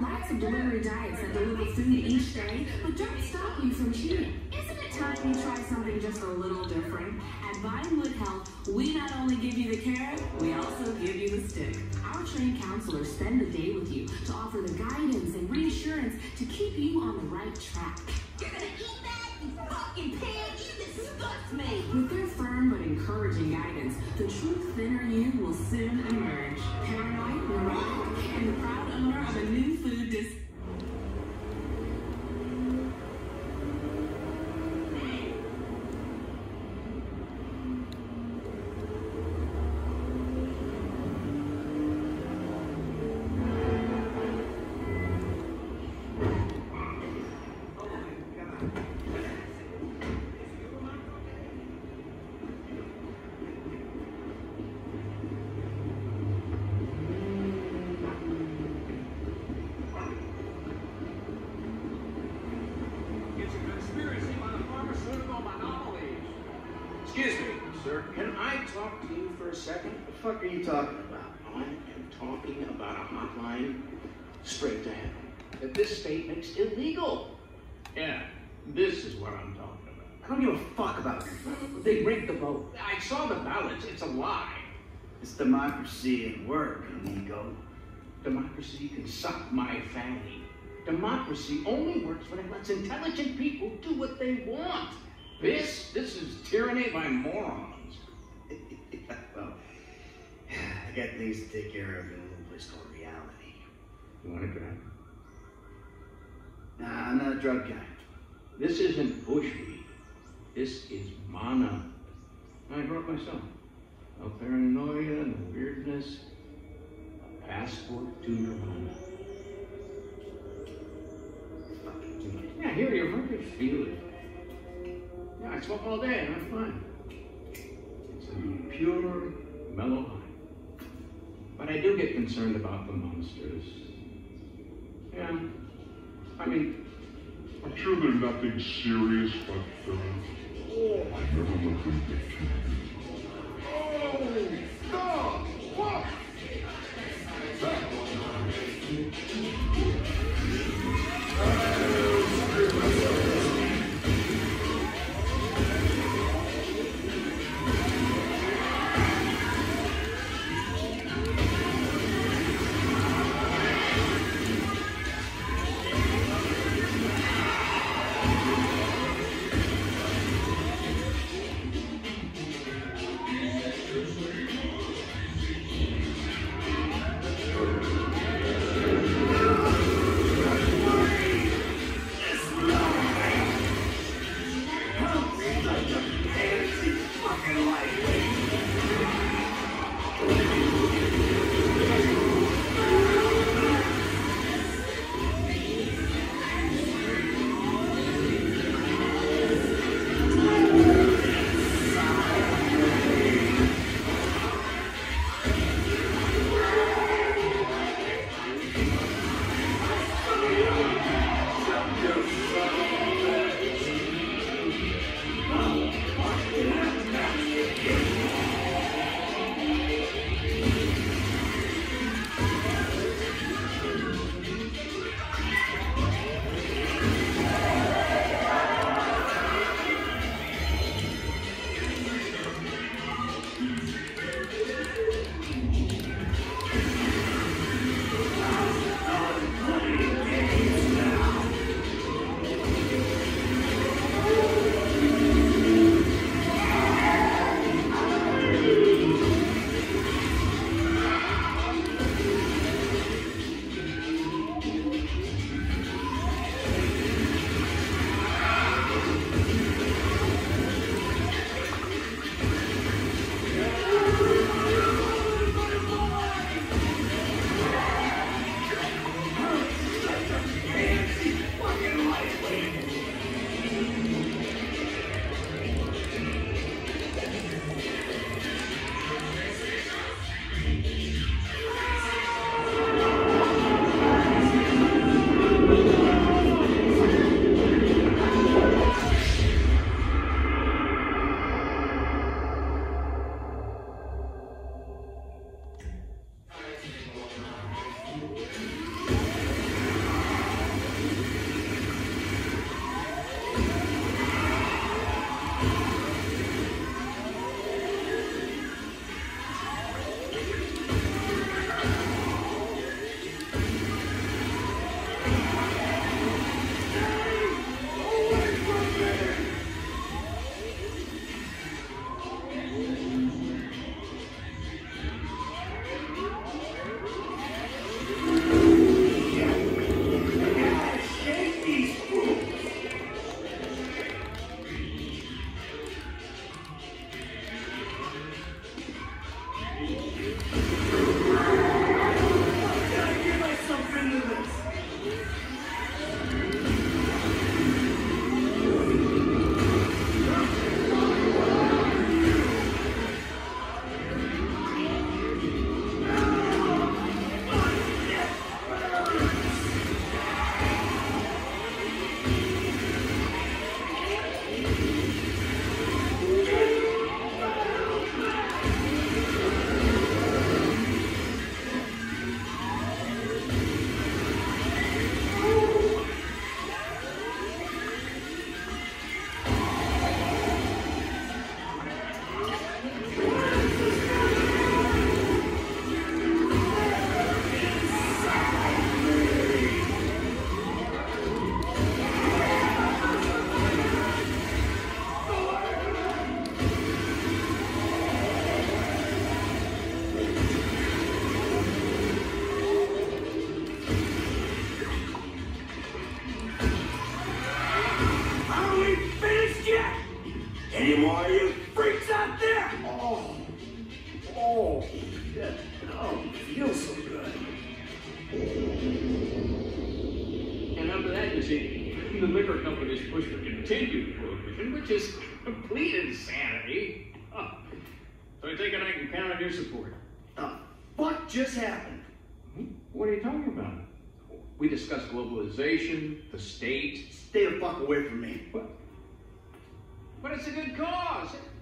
lots of delivery diets that deliver food each day, but don't stop you from cheating. Isn't it time you try something just a little different? At Vinewood Health, we not only give you the carrot, we also give you the stick. Our trained counselors spend the day with you to offer the guidance and reassurance to keep you on the right track. You're gonna eat that, you fucking pig! You disgust me! With their firm but encouraging guidance, the truth thinner you will soon emerge. Paranoid, neurotic, and the proud owner of a new food Excuse me, sir. Can I talk to you for a second? What the fuck are you talking about? I am talking about a hotline straight to hell that this state makes illegal. Yeah, this is what I'm talking about. I don't give a fuck about it. They rigged the vote. I saw the ballots. It's a lie. It's democracy at work, amigo. Democracy can suck my family. Democracy only works when it lets intelligent people do what they want. This is tyranny by morons. Well, I got things to take care of in a little place called reality. You want a drug? Nah, I'm not a drug guy. This isn't bushweed. This is mana. I grew up myself. No paranoia, no weirdness. A passport to nirvana. Yeah, here you're very feel it. Yeah, I smoke all day and I'm fine. It's a pure, mellow high. But I do get concerned about the monsters. Yeah, I mean... I'm sure they're nothing serious, but, oh, I never looked into it. Oh, God! What? Oh, shit. Oh, it feels so good. And after that, you see, the liquor company's push for continued prohibition, which is complete insanity. Oh. So I take it I can count on your support. What just happened? What are you talking about? We discussed globalization, the state. Stay the fuck away from me. What? But it's a good cause.